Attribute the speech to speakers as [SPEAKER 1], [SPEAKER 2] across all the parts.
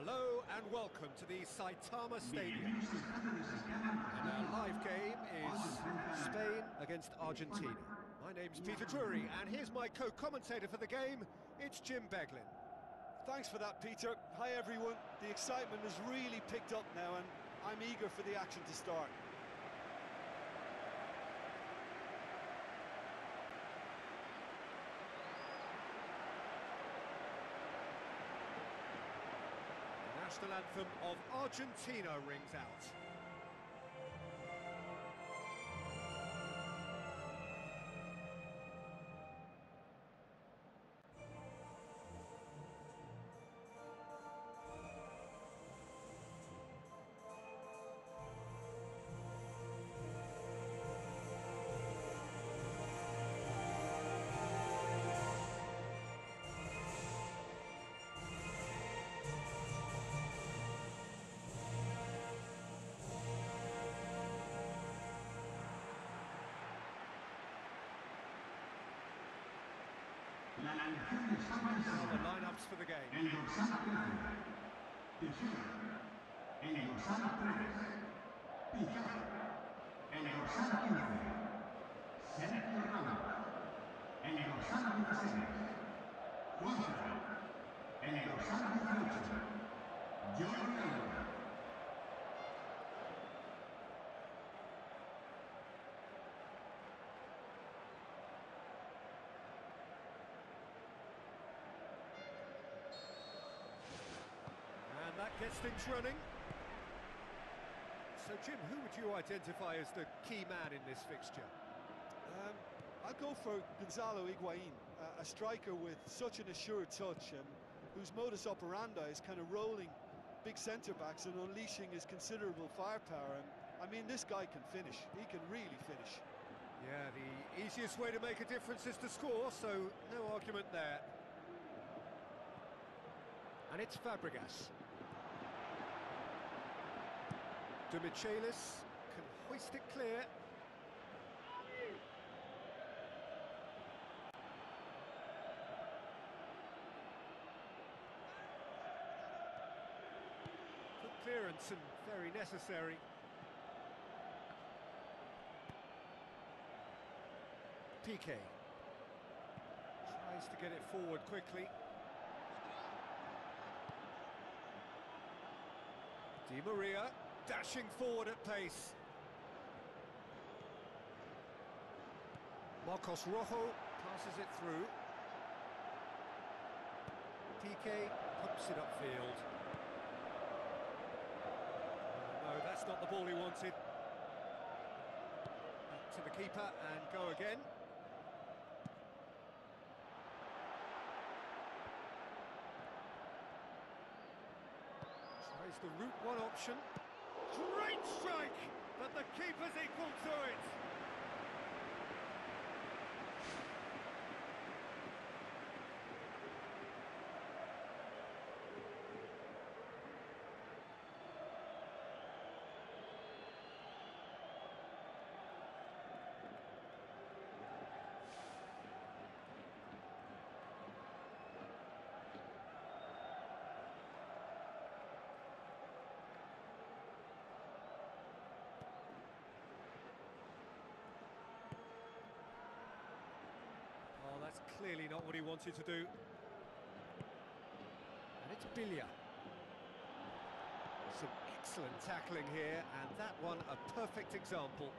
[SPEAKER 1] Hello and welcome to the Saitama Stadium. And our live game is Spain against Argentina. My name's Peter Drury, and here's my co-commentator for the game, it's Jim Beglin.
[SPEAKER 2] Thanks for that, Peter. Hi everyone. The excitement has really picked up now and I'm eager for the action to start.
[SPEAKER 1] The national anthem of Argentina rings out. Now the lineups for the game.
[SPEAKER 3] El dorsal 13, el dorsal 3, Pizarro, el dorsal 15, Sergio Ramos, el dorsal 16, Juanfran, el dorsal 18, Jordi Alba.
[SPEAKER 1] And that gets things running. So, Jim, who would you identify as the key man in this fixture?
[SPEAKER 2] I'll go for Gonzalo Higuain, a striker with such an assured touch, whose modus operandi is kind of rolling big centre-backs and unleashing his considerable firepower. And I mean, this guy can finish. He can really finish.
[SPEAKER 1] Yeah, the easiest way to make a difference is to score, so no argument there. And it's Fabregas. De Michelis can hoist it clear. Good clearance and very necessary. Piqué tries to get it forward quickly. Di Maria dashing forward at pace. Marcos Rojo passes it through. Piqué pumps it upfield. No, that's not the ball he wanted. Back to the keeper and go again. Tries the route one option. Great strike, but the keeper's equal to it. Oh, that's clearly not what he wanted to do. And it's Bilia. Some excellent tackling here, and that one a perfect example.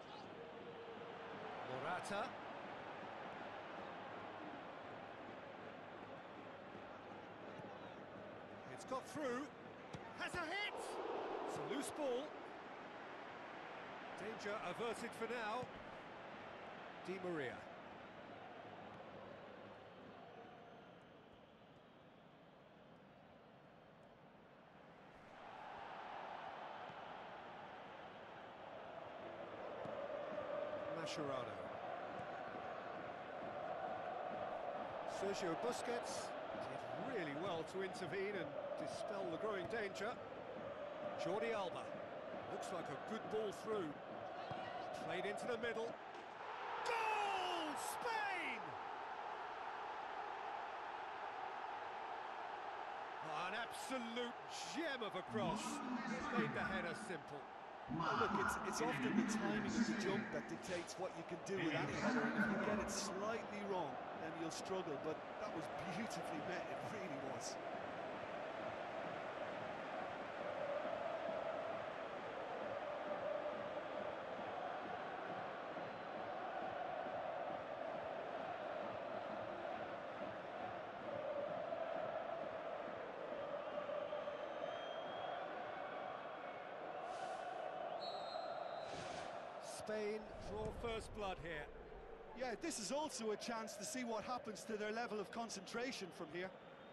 [SPEAKER 1] Morata. It's got through. Has a hit! It's a loose ball. Danger averted for now. Di Maria. Mascherano. Sergio Busquets did really well to intervene and dispel the growing danger. Jordi Alba. Looks like a good ball through. Played into the middle. Goal! Spain! An absolute gem of a cross. Made the header simple.
[SPEAKER 2] Well, look, it's often the timing of the jump that dictates what you can do with any header, and if you get it slightly wrong, then you'll struggle, but that was beautifully met, it really was.
[SPEAKER 1] Spain draw first blood here.
[SPEAKER 2] Yeah, this is also a chance to see what happens to their level of concentration from here.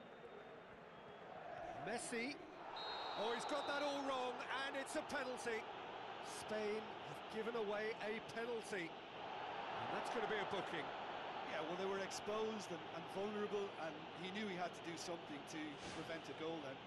[SPEAKER 1] Messi. Oh, he's got that all wrong, and it's a penalty. Spain have given away a penalty. And that's going to be a booking.
[SPEAKER 2] Yeah, well, they were exposed and vulnerable, and he knew he had to do something to prevent a goal then.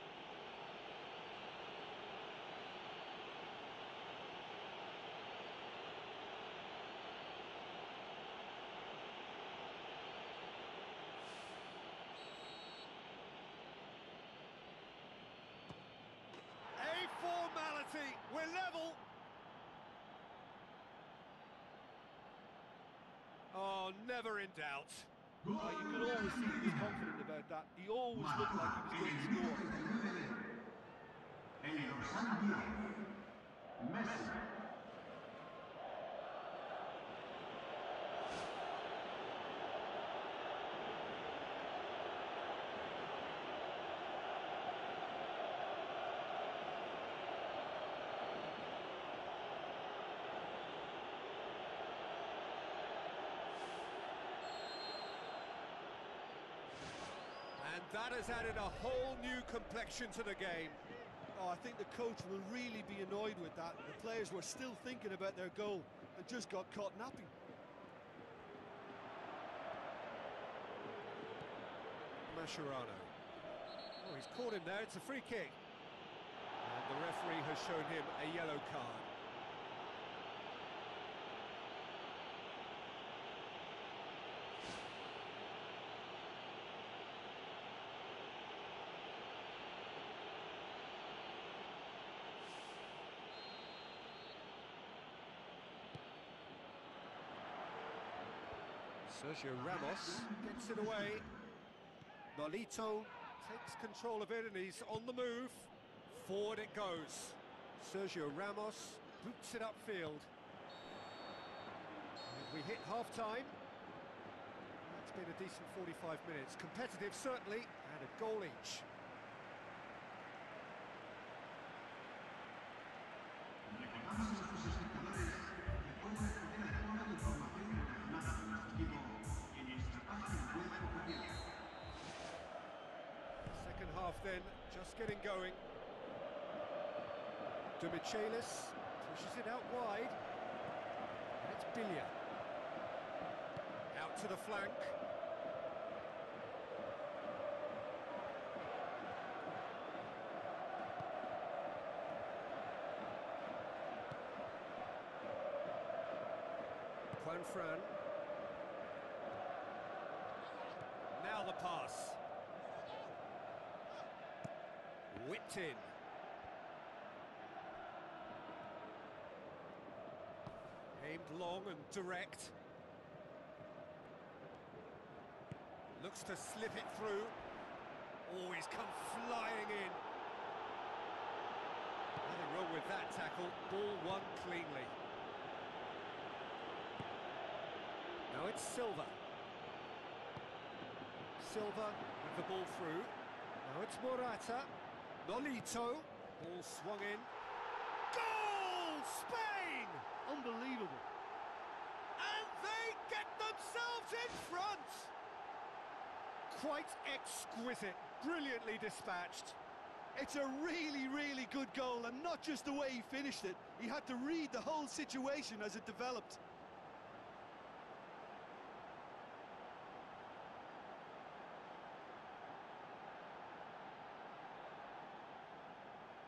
[SPEAKER 1] Formality, we're level. Oh, never in doubt.
[SPEAKER 2] You could always see he was confident about that. He always looked like he was going to score.
[SPEAKER 3] Messi.
[SPEAKER 1] And that has added a whole new complexion to the game.
[SPEAKER 2] Oh, I think the coach will really be annoyed with that. The players were still thinking about their goal and just got caught napping.
[SPEAKER 1] Mascherano. Oh, he's caught him there, it's a free kick. And the referee has shown him a yellow card. Sergio Ramos gets it away. Nolito takes control of it and he's on the move. Forward it goes. Sergio Ramos boots it upfield. And we hit half-time. That's been a decent 45 minutes. Competitive, certainly, and a goal each. Second half then, just getting going. Demichelis pushes it out wide. And it's Billia. Out to the flank. Juanfran. Now the pass. Whipped in. Aimed long and direct. Looks to slip it through. Oh, he's come flying in. Nothing wrong with that tackle. Ball won cleanly. Now it's Silva. Silva with the ball through. Now it's Morata. Nolito. Ball swung in. Goal! Spain!
[SPEAKER 2] Unbelievable.
[SPEAKER 1] And they get themselves in front! Quite exquisite. Brilliantly dispatched.
[SPEAKER 2] It's a really, really good goal, and not just the way he finished it. He had to read the whole situation as it developed.